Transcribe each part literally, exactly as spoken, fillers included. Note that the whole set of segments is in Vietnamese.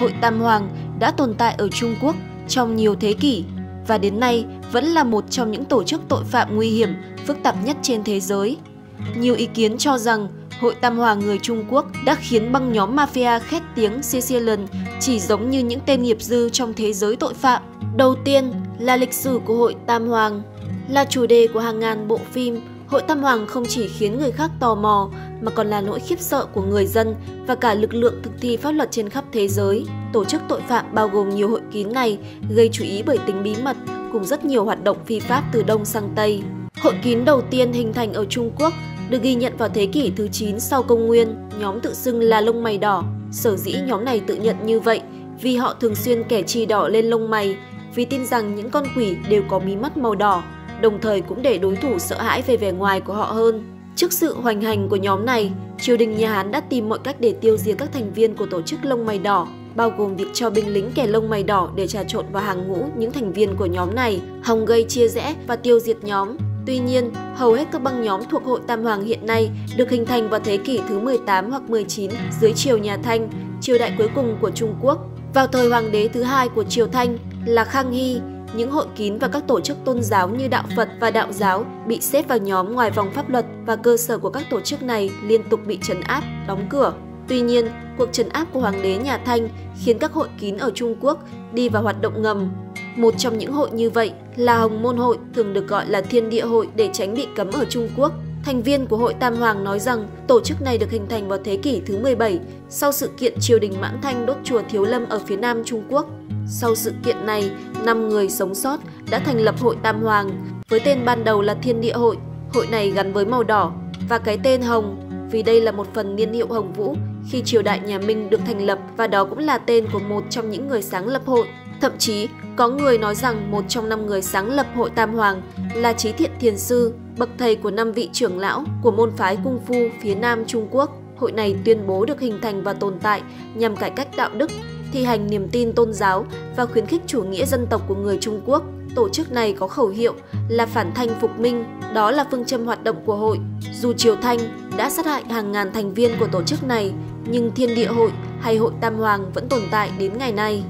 Hội Tam Hoàng đã tồn tại ở Trung Quốc trong nhiều thế kỷ và đến nay vẫn là một trong những tổ chức tội phạm nguy hiểm, phức tạp nhất trên thế giới. Nhiều ý kiến cho rằng Hội Tam Hoàng người Trung Quốc đã khiến băng nhóm mafia khét tiếng Sicilian chỉ giống như những tên nghiệp dư trong thế giới tội phạm. Đầu tiên là lịch sử của Hội Tam Hoàng. Là chủ đề của hàng ngàn bộ phim, Hội Tam Hoàng không chỉ khiến người khác tò mò mà còn là nỗi khiếp sợ của người dân và cả lực lượng thực thi pháp luật trên khắp thế giới. Tổ chức tội phạm bao gồm nhiều hội kín này gây chú ý bởi tính bí mật cùng rất nhiều hoạt động phi pháp từ Đông sang Tây. Hội kín đầu tiên hình thành ở Trung Quốc được ghi nhận vào thế kỷ thứ chín sau công nguyên, nhóm tự xưng là lông mày đỏ. Sở dĩ nhóm này tự nhận như vậy vì họ thường xuyên kẻ chì đỏ lên lông mày, vì tin rằng những con quỷ đều có mí mắt màu đỏ, đồng thời cũng để đối thủ sợ hãi về vẻ ngoài của họ hơn. Trước sự hoành hành của nhóm này, triều đình nhà Hán đã tìm mọi cách để tiêu diệt các thành viên của tổ chức lông mày đỏ, bao gồm việc cho binh lính kẻ lông mày đỏ để trà trộn vào hàng ngũ những thành viên của nhóm này, hòng gây chia rẽ và tiêu diệt nhóm. Tuy nhiên, hầu hết các băng nhóm thuộc Hội Tam Hoàng hiện nay được hình thành vào thế kỷ thứ mười tám hoặc mười chín dưới triều nhà Thanh, triều đại cuối cùng của Trung Quốc. Vào thời hoàng đế thứ hai của triều Thanh là Khang Hy, những hội kín và các tổ chức tôn giáo như đạo Phật và đạo giáo bị xếp vào nhóm ngoài vòng pháp luật và cơ sở của các tổ chức này liên tục bị trấn áp, đóng cửa. Tuy nhiên, cuộc trấn áp của hoàng đế nhà Thanh khiến các hội kín ở Trung Quốc đi vào hoạt động ngầm. Một trong những hội như vậy là Hồng Môn Hội, thường được gọi là Thiên Địa Hội để tránh bị cấm ở Trung Quốc. Thành viên của Hội Tam Hoàng nói rằng tổ chức này được hình thành vào thế kỷ thứ mười bảy sau sự kiện triều đình Mãn Thanh đốt chùa Thiếu Lâm ở phía nam Trung Quốc. Sau sự kiện này, năm người sống sót đã thành lập Hội Tam Hoàng với tên ban đầu là Thiên Địa Hội. Hội này gắn với màu đỏ và cái tên Hồng vì đây là một phần niên hiệu Hồng Vũ khi triều đại nhà Minh được thành lập và đó cũng là tên của một trong những người sáng lập hội. Thậm chí, có người nói rằng một trong năm người sáng lập Hội Tam Hoàng là Trí Thiện Thiền Sư, bậc thầy của năm vị trưởng lão của môn phái Cung Phu phía Nam Trung Quốc. Hội này tuyên bố được hình thành và tồn tại nhằm cải cách đạo đức, thi hành niềm tin tôn giáo và khuyến khích chủ nghĩa dân tộc của người Trung Quốc. Tổ chức này có khẩu hiệu là phản Thanh phục Minh, đó là phương châm hoạt động của hội. Dù triều Thanh đã sát hại hàng ngàn thành viên của tổ chức này, nhưng Thiên Địa Hội hay Hội Tam Hoàng vẫn tồn tại đến ngày nay.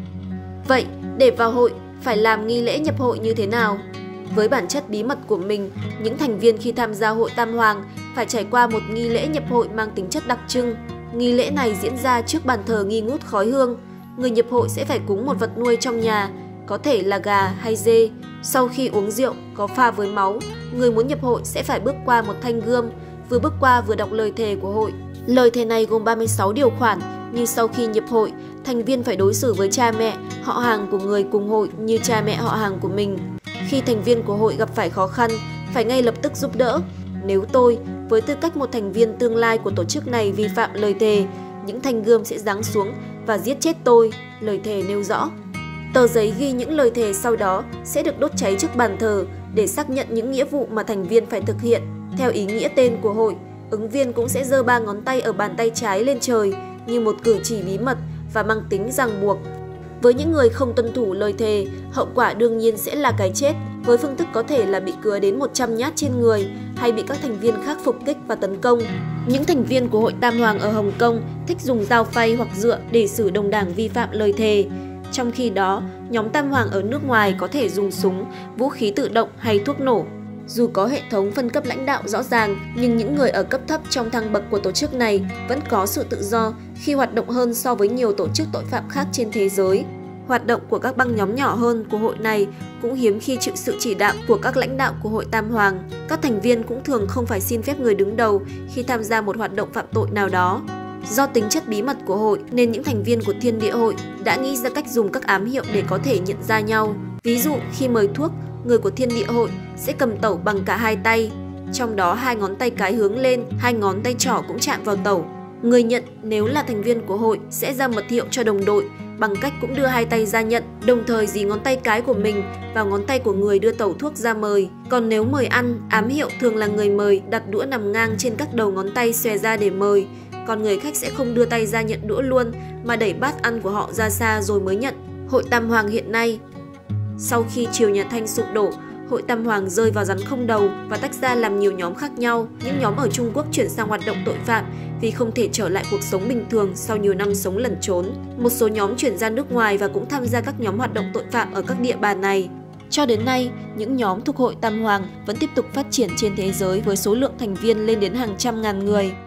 Vậy, để vào hội, phải làm nghi lễ nhập hội như thế nào? Với bản chất bí mật của mình, những thành viên khi tham gia Hội Tam Hoàng phải trải qua một nghi lễ nhập hội mang tính chất đặc trưng. Nghi lễ này diễn ra trước bàn thờ nghi ngút khói hương. Người nhập hội sẽ phải cúng một vật nuôi trong nhà, có thể là gà hay dê. Sau khi uống rượu có pha với máu, người muốn nhập hội sẽ phải bước qua một thanh gươm, vừa bước qua vừa đọc lời thề của hội. Lời thề này gồm ba mươi sáu điều khoản, như sau khi nhập hội, thành viên phải đối xử với cha mẹ, họ hàng của người cùng hội như cha mẹ họ hàng của mình. Khi thành viên của hội gặp phải khó khăn, phải ngay lập tức giúp đỡ. Nếu tôi, với tư cách một thành viên tương lai của tổ chức này vi phạm lời thề, những thanh gươm sẽ giáng xuống và giết chết tôi, lời thề nêu rõ. Tờ giấy ghi những lời thề sau đó sẽ được đốt cháy trước bàn thờ để xác nhận những nghĩa vụ mà thành viên phải thực hiện. Theo ý nghĩa tên của hội, ứng viên cũng sẽ giơ ba ngón tay ở bàn tay trái lên trời như một cử chỉ bí mật và mang tính ràng buộc. Với những người không tuân thủ lời thề, hậu quả đương nhiên sẽ là cái chết, với phương thức có thể là bị cứa đến một trăm nhát trên người hay bị các thành viên khác phục kích và tấn công. Những thành viên của Hội Tam Hoàng ở Hồng Kông thích dùng dao phay hoặc dựa để xử đồng đảng vi phạm lời thề. Trong khi đó, nhóm Tam Hoàng ở nước ngoài có thể dùng súng, vũ khí tự động hay thuốc nổ. Dù có hệ thống phân cấp lãnh đạo rõ ràng, nhưng những người ở cấp thấp trong thang bậc của tổ chức này vẫn có sự tự do khi hoạt động hơn so với nhiều tổ chức tội phạm khác trên thế giới. Hoạt động của các băng nhóm nhỏ hơn của hội này cũng hiếm khi chịu sự chỉ đạo của các lãnh đạo của Hội Tam Hoàng. Các thành viên cũng thường không phải xin phép người đứng đầu khi tham gia một hoạt động phạm tội nào đó. Do tính chất bí mật của hội nên những thành viên của Thiên Địa Hội đã nghĩ ra cách dùng các ám hiệu để có thể nhận ra nhau. Ví dụ khi mời thuốc, người của Thiên Địa Hội sẽ cầm tẩu bằng cả hai tay, trong đó hai ngón tay cái hướng lên, hai ngón tay trỏ cũng chạm vào tẩu. Người nhận nếu là thành viên của hội sẽ ra mật hiệu cho đồng đội bằng cách cũng đưa hai tay ra nhận, đồng thời dí ngón tay cái của mình vào ngón tay của người đưa tẩu thuốc ra mời. Còn nếu mời ăn, ám hiệu thường là người mời đặt đũa nằm ngang trên các đầu ngón tay xòe ra để mời, còn người khách sẽ không đưa tay ra nhận đũa luôn mà đẩy bát ăn của họ ra xa rồi mới nhận. Hội Tam Hoàng hiện nay, sau khi triều nhà Thanh sụp đổ, Hội Tam Hoàng rơi vào rắn không đầu và tách ra làm nhiều nhóm khác nhau. Những nhóm ở Trung Quốc chuyển sang hoạt động tội phạm vì không thể trở lại cuộc sống bình thường sau nhiều năm sống lẩn trốn. Một số nhóm chuyển ra nước ngoài và cũng tham gia các nhóm hoạt động tội phạm ở các địa bàn này. Cho đến nay, những nhóm thuộc Hội Tam Hoàng vẫn tiếp tục phát triển trên thế giới với số lượng thành viên lên đến hàng trăm ngàn người.